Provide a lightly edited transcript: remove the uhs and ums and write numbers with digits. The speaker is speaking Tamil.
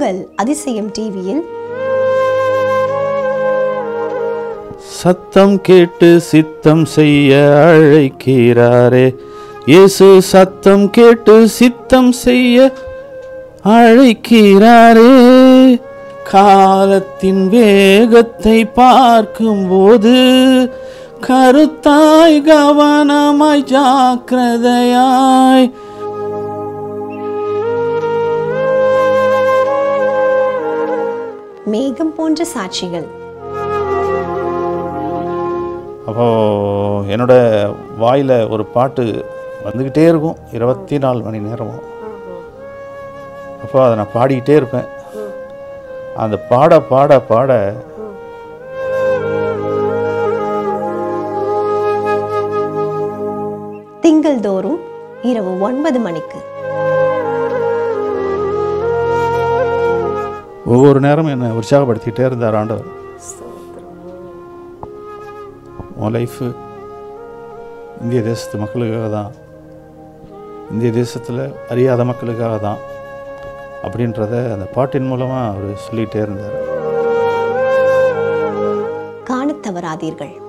உங்கள் அதிசயம் டிவியில் சத்தம் கேட்டு சித்தம் செய்ய அழைக்கிறாரே இயேசு, சத்தம் கேட்டு சித்தம் செய்ய அழைக்கிறாரே. காலத்தின் வேகத்தை பார்க்கும்போது கருத்தாய் கவனமாய் ஜாக்கிரதையாய் மேகம் போன்ற சாட்சிகள். அப்போது என்னோட வாயில் ஒரு பாட்டு வந்துக்கிட்டே இருக்கும் 24 மணி நேரமும். அப்போ அதை நான் பாடிக்கிட்டே இருப்பேன். அந்த பாட பாட பாட திங்கள் தோறும் இரவு 9 மணிக்கு ஒவ்வொரு நேரமும் என்னை உற்சாகப்படுத்திக்கிட்டே இருந்தார் ஆண்டவர். உன் லைஃபு இந்திய தேசத்து மக்களுக்காக தான், இந்திய தேசத்தில் அறியாத மக்களுக்காக தான் அப்படின்றத அந்த பாட்டின் மூலமாக அவர் சொல்லிகிட்டே இருந்தார். காணத் தவறாதீர்கள்.